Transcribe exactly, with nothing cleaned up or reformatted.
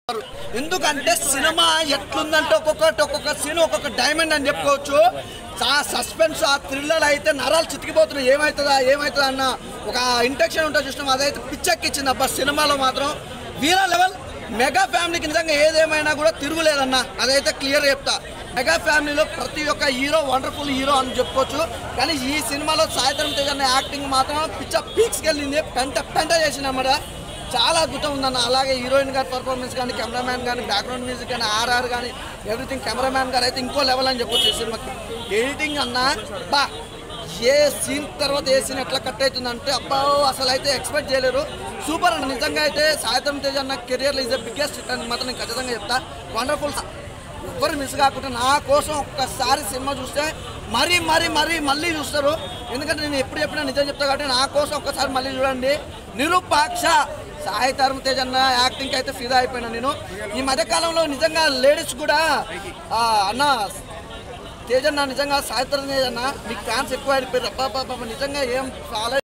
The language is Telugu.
ఎందుకంటే సినిమా ఎట్లుందంటే ఒక్కొక్కటి ఒక్కొక్క సీన్ ఒక్కొక్క డైమండ్ అని చెప్పుకోవచ్చు. ఆ సస్పెన్స్ ఆ థ్రిల్లర్ అయితే నరాలు చితికిపోతున్నాయి. ఏమవుతుందా ఏమవుతుందా అన్న ఒక ఇంటెక్షన్ ఉంటుంది చూసినాం, అదైతే పిచ్చెక్కిచ్చింది అబ్బా. సినిమాలో మాత్రం వీరా లెవెల్. మెగా ఫ్యామిలీకి నిజంగా ఏదేమైనా కూడా తిరుగులేదన్న, అదైతే క్లియర్ చెప్తా. మెగా ఫ్యామిలీలో ప్రతి ఒక్క హీరో వండర్ఫుల్ హీరో అని చెప్పుకోవచ్చు. కానీ ఈ సినిమాలో సాయిధరం తేజ్ అన్న యాక్టింగ్ మాత్రం పిచ్చ పీక్స్కి వెళ్ళింది. పెంట పెంట చేసిందన్నమాట. చాలా అద్భుతం ఉందన్న. అలాగే హీరోయిన్ గారి పర్ఫార్మెన్స్ కానీ, కెమెరామ్యాన్ కానీ, బ్యాక్గ్రౌండ్ మ్యూజిక్ కానీ, ఆర్ఆర్ కానీ, ఎవ్రీథింగ్. కెమెరామ్యాన్ గారు అయితే ఇంకో లెవెల్ అని చెప్పొచ్చు ఈ సినిమాకి. ఎడిటింగ్ అన్న బా, ఏ సీన్ తర్వాత ఏ సీన్ ఎట్లా కట్ అవుతుందంటే అబ్బా అసలు అయితే ఎక్స్పెక్ట్ చేయలేరు. సూపర్ అన్న. నిజంగా అయితే సాయిధరం తేజ్ అన్న కెరియర్లో ఈజ్ ద బిగ్గెస్ట్ హిట్ అని మాత్రం నేను ఖచ్చితంగా చెప్తా. వండర్ఫుల్. ఎవ్వరు మిస్ కాకుండా నా కోసం ఒక్కసారి సినిమా చూస్తే మరీ మరీ మరీ మళ్ళీ చూస్తారు. ఎందుకంటే నేను ఎప్పుడు చెప్పినా నిజం చెప్తా కాబట్టి నా కోసం ఒక్కసారి మళ్ళీ చూడండి. నిరుపాక్ష సాయిధరం తేజ్ అన్న యాక్టింగ్ అయితే ఫిదా అయిపోయినా నేను. ఈ మధ్యకాలంలో నిజంగా లేడీస్ కూడా అన్న తేజ్ అన్న నిజంగా సాయిధరం తేజ్ అన్న మీకు ఫ్యాన్స్ ఎక్కువ అయిపోయారు. అబ్బా నిజంగా ఏం చాలా